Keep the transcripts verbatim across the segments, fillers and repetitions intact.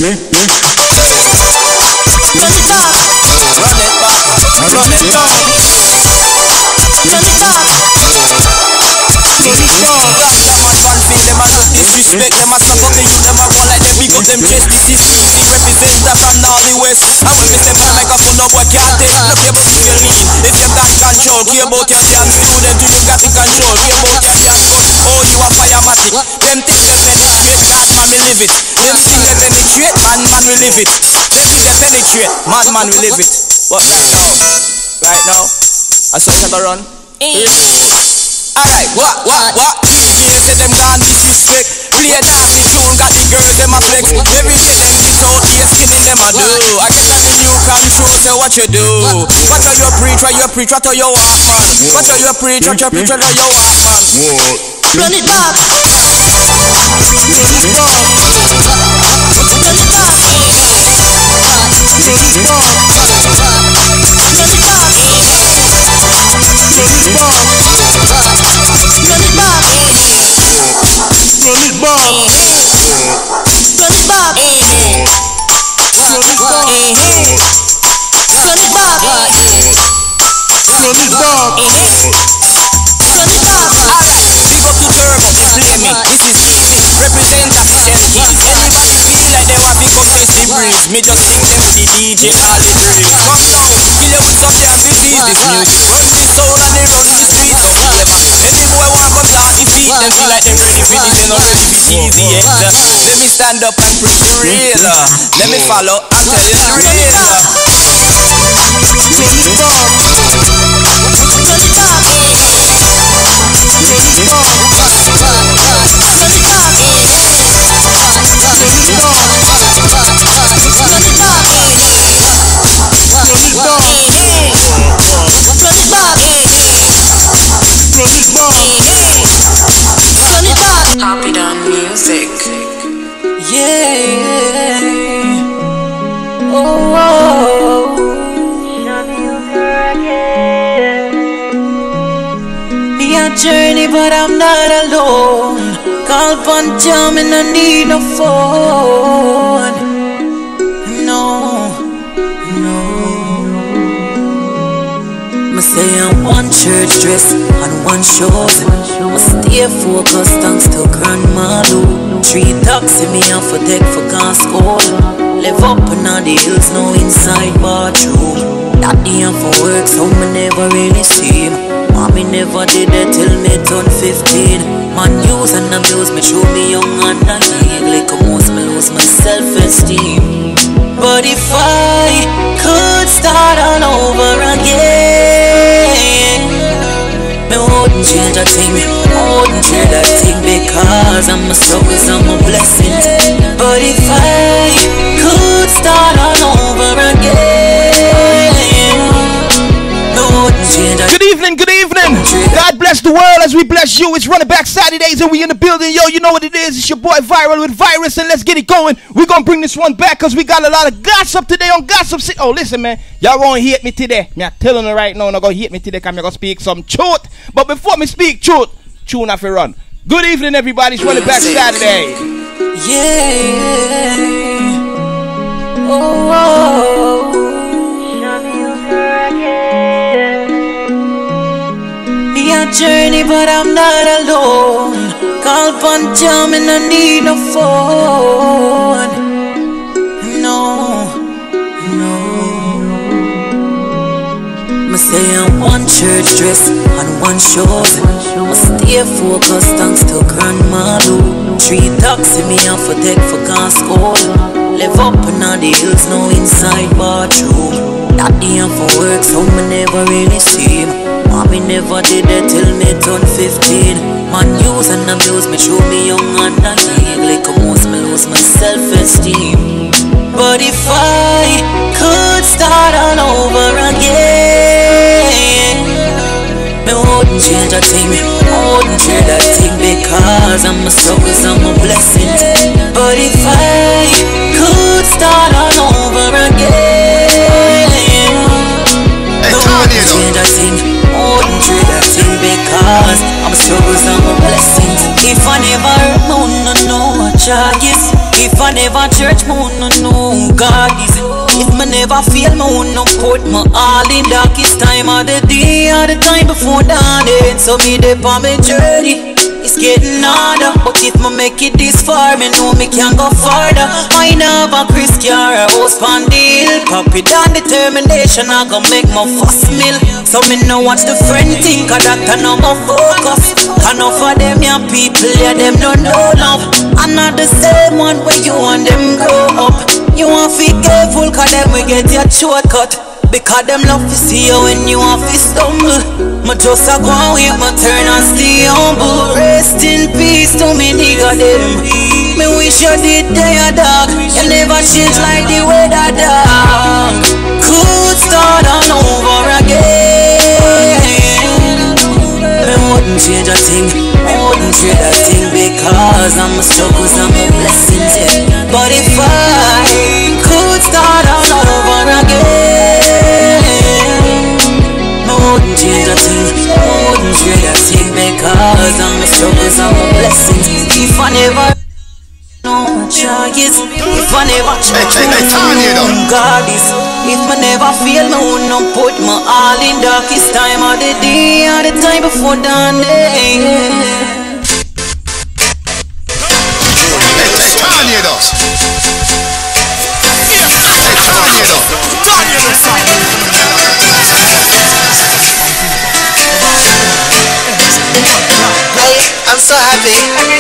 Disrespect them, I suck up the youth, them I go like them, big up them chest. This is easy, represent that from Nolly West. And when me step on the microphone, no boy can't take. No care about if you lean, if you got control. Care about your dance, do them till you got the control. Care about your dance, but oh, you are firematic. Them think they penetrate, God man will live it. Them think they penetrate, man man will live it. Them think they penetrate, man man will live it. But right now, right now, I saw you run. Alright, what, what, what? D J say them gone disrespect. Play a nasty tune, got the girls them a flex. Every day them get out here skinning them a do. I get on the new control, say what you do. What are you preach, what you preach, what are you walk man? What are you preach, what you preach, what are you walk man? Run it back. Run it back. Run it back. Run it back. Me just sing them to the D J all the dreams. Come now, kill you with some damn disease. This music run the soul and they run the street. Don't flavor. Any boy want come start the feet. Them feel like them ready for this. They not ready for cheesy yet. Let me stand up and preach the real. Let me follow and tell you the real. Happy Done Music. Yeah. Oh, oh. Be a journey, but I'm not alone. Call upon Jam and I need no phone. No, no. I say I'm one church dress and one shows. I stay focused thanks to Grandma Lou. Three dogs in me off for tech for Costco. Live up on all the hills, no inside bathroom. That day I'm for work, so me never really see him. Mommy never did it till me turn fifteen. Man use and abuse me, show me young and naive. Like a most me lose my self-esteem. But if I could start all over again, me wouldn't change a thing, wouldn't trade a thing. Because I'm a struggles, I'm a blessings. But if I could start all over again, me wouldn't change a thing. Good evening, good evening. God bless the world as we bless you. It's Running Back Saturdays and we in the building. Yo, you know what it is. It's your boy Viral with Virus, and let's get it going. We're going to bring this one back because we got a lot of gossip today on Gossip City. Oh, listen, man. Y'all won't hate me today. I'm telling you right now, not going to hate me today because I'm going to speak some truth. But before me speak truth, tune off and run. Good evening, everybody. It's Running Back Saturday. Yeah. Oh, oh, oh. Be a journey, but I'm not alone. Call upon Jam and I need no phone. No, no. I say I'm one church dress and one shows. I stay focused thanks to Grandma Lou. Three dogs in me off for tech for Costco. Live up on all the hills, no inside bathroom. That day I'm for work, so me never really see him. Mommy never did it till me turn fifteen. Man use and abuse me, show me young and naive. Like a most me lose my self-esteem. But if I could start all over again, me wouldn't change a thing, wouldn't trade a thing. Because I'm a struggles, I'm a blessings. But if I could start all over again, me wouldn't change a thing, wouldn't trade a thing. Because I'm a struggles, I'm a blessings. If I never hurt, no, no, no charges. If I never church, me would not know God is. If me never feel, me would not put my all in darkest time of the day or the time before dawn. So me dey on my journey. It's getting harder, but if me make it this far, me know me can go farther. I know a Chris Cara, house pan deal. Copy down determination, I gon' make my first meal. So me know watch the friend think, cause that can no go focus. Enough of them young people, yeah, them don't know love. I'm not the same one where you want them grow up. You want to be careful, cause them will get your shortcut. Because them love to see you when you want to stumble. My just a go and wait, my turn and stay humble. Rest in peace to me nigga them. Me wish you did there dog. You never change like the weather dog. Could start all over again. Me wouldn't change a thing, I wouldn't trade a thing. Because I'm a struggles, I'm a blessings, yeah. But if I could start all over again, I wouldn't change a thing, I wouldn't trade a thing. Because I'm a struggles, I'm a blessings. If I never no charges, if I never try to God is. If I never feel, me would not put my all in darkest time of the day or the time before dawn. Tornadoes. I'm so happy.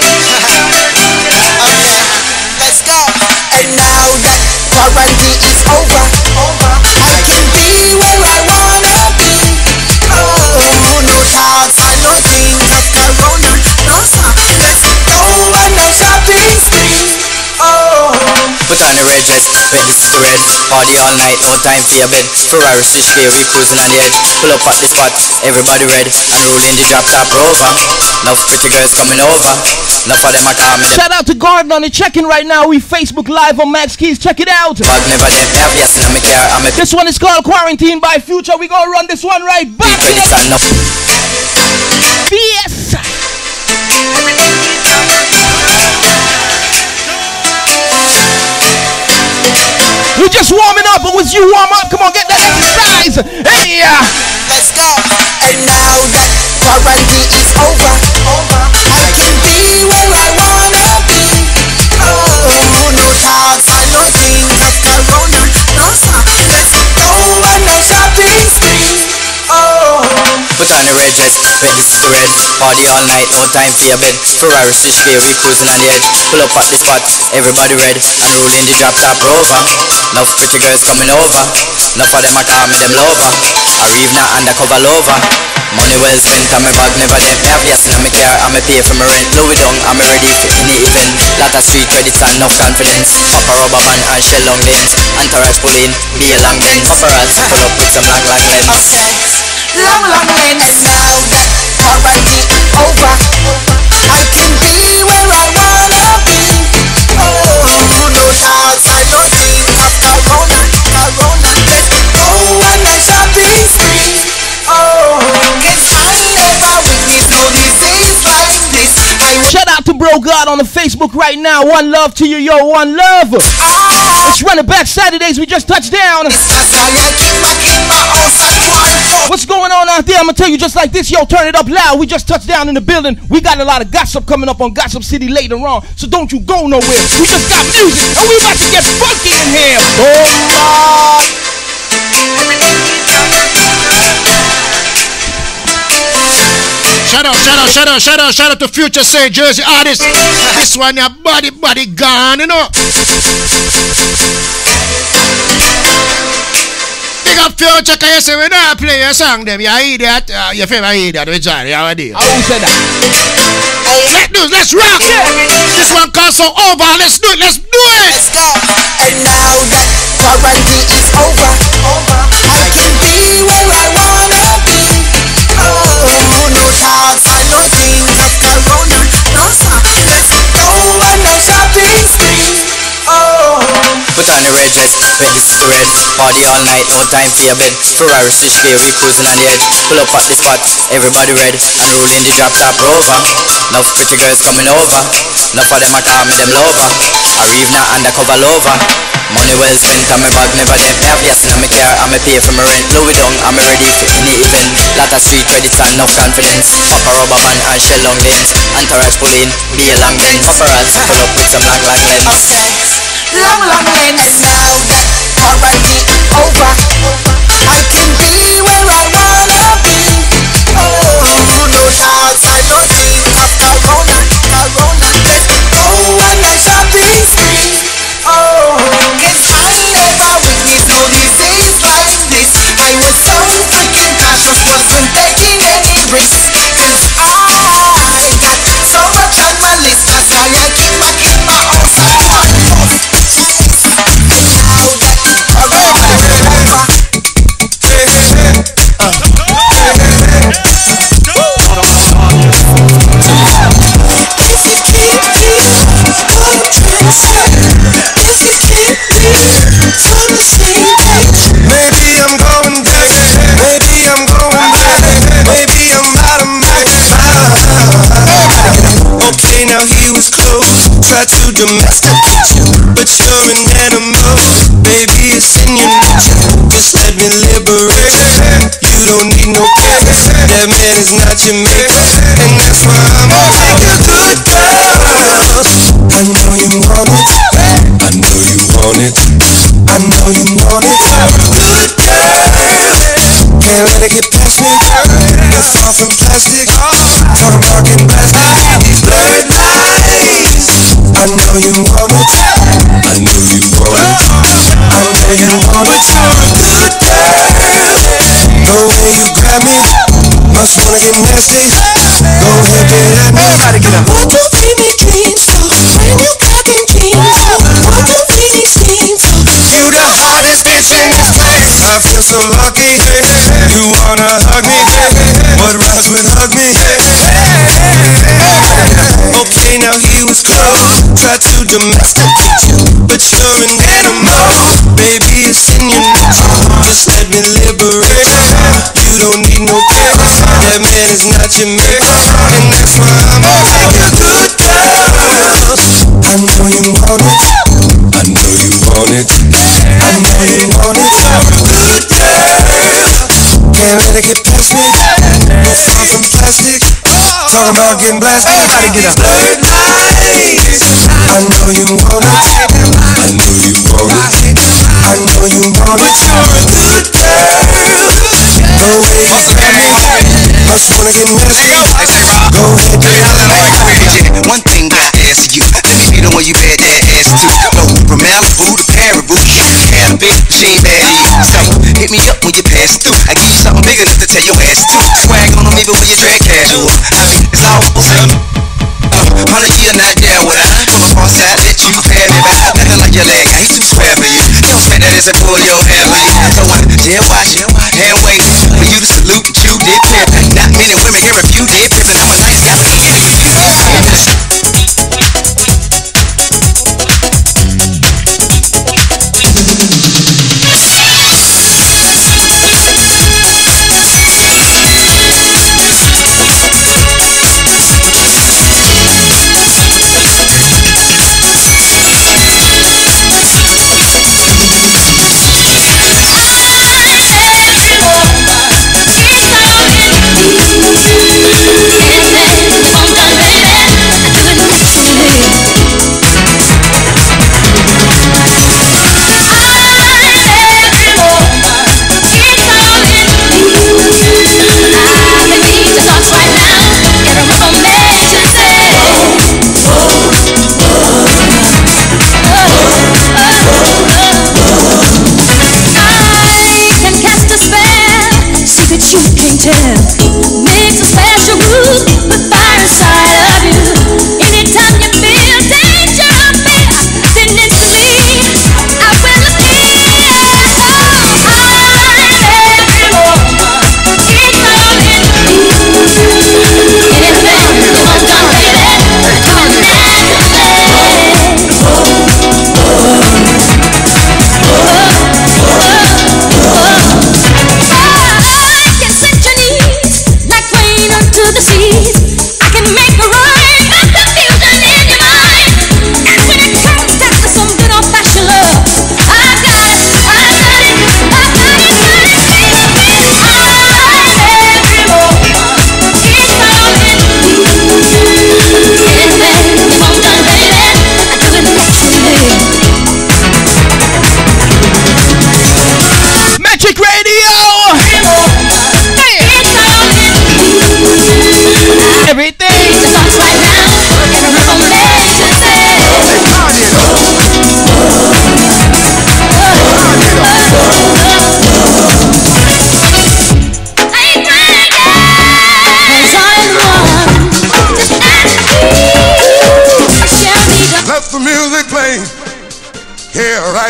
Okay, let's go. And now that quarantine is over, I can be where I wanna be. Oh, no thoughts and no things of corona. No sir, let's go on the shopping spree. Oh. Put on the red dress, red this is the red. Party all night, no time for your bed. Ferrari switch gear, we cruising on the edge. Pull up at the spot, everybody red. And rolling the drop top rover. Enough pretty girls coming over. Enough of them are coming. Shout out to Gordon on the check-in right now. We Facebook Live on Max Keys. Check it out. But never them have yes, and I'm a care. I'm a This one is called Quarantine by Future. We gonna run this one right back. Yes. We're just warming up, but once you warm up, come on, get that exercise. Hey, uh. Let's go. And now that quarantine is over, I can be where I wanna be. Oh, no thoughts and no things of corona. No sir, let's go on the shopping spree. Oh. Put on the red dress, red this is the red. Party all night, no time for your bed. Ferrari switch gear, we cruising on the edge. Pull up at the spot, everybody red. And rolling the drop top rover. Enough pretty girls coming over. Enough of them are calling them lover. Arrive now undercover lover. Money well spent on my bag, never them. Me have yes in my car, I'm a pay for my rent. Louis down, I'm ready for any event. Lot of street credits and enough confidence. Papa rubber band and shell long lens. Entourage pull in, be a long lens. Paparazzi pull up with some long long lens. Okay, long long lens. And now that quarantine over, I can be where I wanna be. Oh, no thoughts and no things of corona, corona. Let's go on the shopping spree. Oh, cause I never witnessed no disease like this. I Shout out to Bro God on the Facebook right now. One love to you, yo, one love. Ah, It's Running Back Saturdays. We just touched down. What's going on out there? I'm gonna tell you just like this, yo. Turn it up loud. We just touched down in the building. We got a lot of gossip coming up on Gossip City later on, so don't you go nowhere. We just got music, and we about to get funky in here. Oh, Shout out, shout out, shout out, shout out, shout out to Future Saint Jersey artists. This one, your body, body gone, you know. Big up Future, can you say we not play your song, them? You idiot. Uh, your favorite idiot, which one? You already. I won't say that. Let's do it, let's rock. This one comes so over. Let's do it, let's do it. Let's go. And now that quarantine is over, I can be where I wanna be. Oh, no thoughts and no things of corona. No sir, let's go on the shopping spree. Oh. Put on the red dress, red this is the red. Party all night, no time for your bed. Ferrari switch gear, we cruising on the edge. Pull up at the spot, everybody red. And rolling the drop top rover. Enough pretty girls coming over. Enough of them a call me them lover. Or even a undercover lover. Money well spent and my bag never dead. Me have yes in my car and me pay for my rent. Louis down and me ready for any event. Lot of street credits and enough confidence. Papa rubber band and shell long lens. Entourage pull in, be a long lens. Paparazzi pull up with some long long lens. Okay, long long lens. And now that quarantine over, I can be where I wanna be. Oh, no doubts and no dreams of Corona, Corona. Let's go on a shopping spree. Oh, cause I never witnessed no disease like this. I was so freaking cautious, wasn't taking any risks. Cause I got so much on my list. That's why I keep my, keep my own side. Now that already over. If you keep me, what I'm trying to say. If you keep me from the same page. Maybe I'm going back, maybe I'm going back, maybe I'm out of my mind. Okay, now he was close, tried to domesticate you, but you're an animal, baby it's in your nature. Just let me liberate, you don't need no care. That man is not your mate, and that's why I'm gonna take a good girl. I know you want it, I know you want it, I know you want it. Good girl, can't let it get past me. You're far from plastic, talking about getting blasted. These blurred lines, I know you want it, I know you want it, I know you want it. You're a good girl, the way you grab me, must wanna get nasty. Go ahead, get at me. Everybody get up. What do we make dreams for? When you got in dreams for? What do we need schemes for? You the hottest bitch in this place. I feel so lucky. You wanna hug me? What rhymes with hug me? Okay, now he was close, tried to domesticate you, but you're an animal, baby it's in your nature. Just let me liberate, you don't need no care. That man is not your mate, and that's why I'm gonna take a good girl. I know you want it, I know you want it, I know you want it. Good girl, can't let it get past me. You're far from plastic, talking about getting blasted. Everybody get up. Blurred lines, I know you want it, I know you want it, I know you want it. You're a good girl, the way you grab me, must wanna get nasty. Go ahead, do it. One thing I ask you, let me be the one you bet that ass to. No, from Malibu to Paribu, you had a big machine bad eat. So hit me up when you pass through. I give you something big enough to tell your ass to. Swag on them even when you drag casual. I mean, it's all awesome. Hundred year not down with her. From across side, let you pay me back. Nothing like your leg, I ain't too square for you. You don't spend that as a pull your hair for you. So I dare watch it, hand wait for you to salute and chew did pimp. Not many women can refute did pimp, and I'm a nice guy. I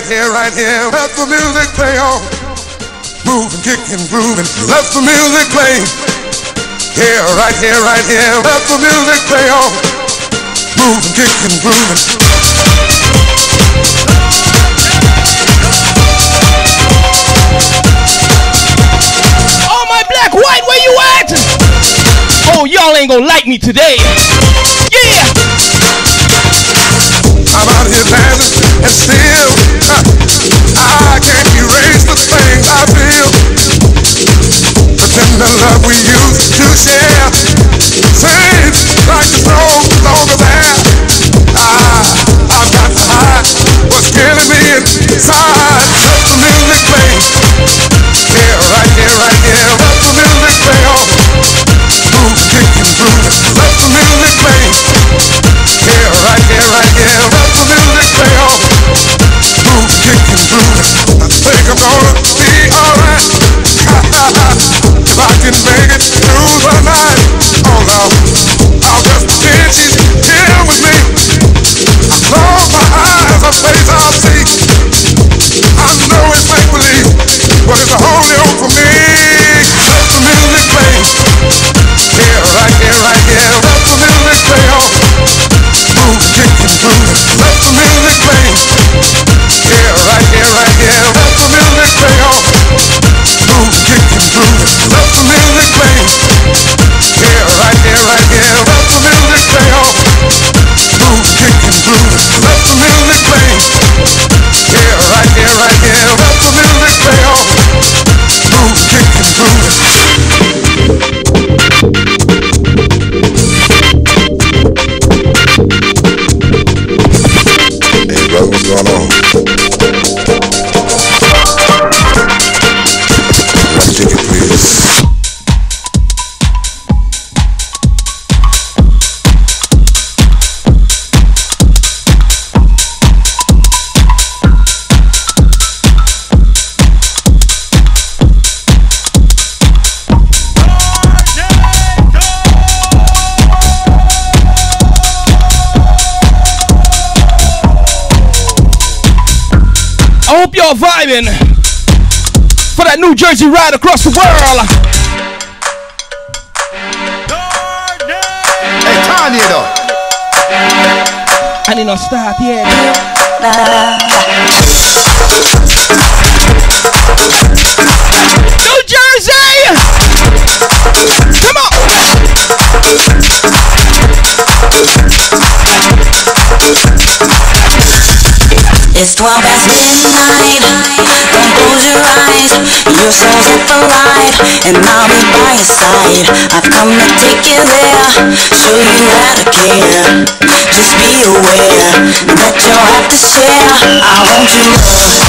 right here, right here. Let the music play on. Moving, kicking, grooving. Let the music play. Here, right here, right here. Let the music play on. Moving, kicking, grooving. Oh my black, white, where you at? Oh, y'all ain't gonna like me today. Yeah. I'm out here dancing and still uh, I can't erase the things I feel. The tender love we used to share seems like it's no longer there. I, I've got to hide what's killing me inside. Let the music play. Here, right here, right here. Let the music play on. Move, kick and groove. Let the music play. Here, right here, right here. Let the music play on. Move, kick and groove. I think I'm gonna be alright. If I can make it through the night. Oh no, I'll just pretend she's here with me. I close my eyes, her face I'll see. I know it's make believe, but it's a holy hope for me. Let the music play. Here, right here, right here. Let the music play on. Move, kick and groove. Let the music play. Here, right here, right here. Let the music play on. Move, kick and groove. Let the music play. Here, right here, right here. Let the music play on. Move, kick and groove. Let the music play. Here, right here, right here. Let the music play on. Move, kick and groove. Hey, brother, what's going on? One ticket, please. I hope y'all vibing for that New Jersey ride across the world. Hey, Tornado. I need no start yet. New Jersey! Come on! It's twelve past midnight. Don't close your eyes. Your soul's at the light, and I'll be by your side. I've come to take you there, show you how to care. Just be aware that you'll have to share. I want you love.